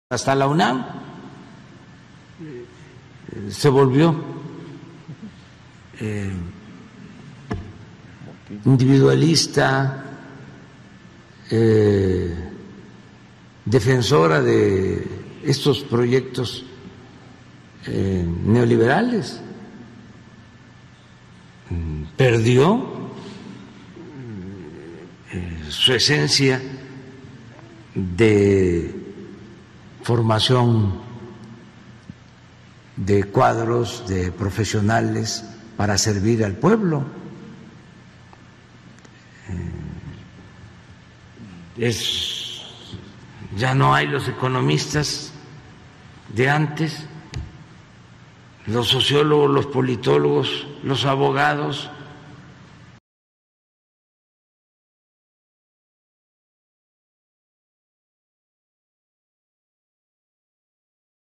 Hasta la UNAM se volvió individualista, defensora de estos proyectos neoliberales. Perdió su esencia de formación de cuadros, de profesionales para servir al pueblo. Ya no hay los economistas de antes, los sociólogos, los politólogos, los abogados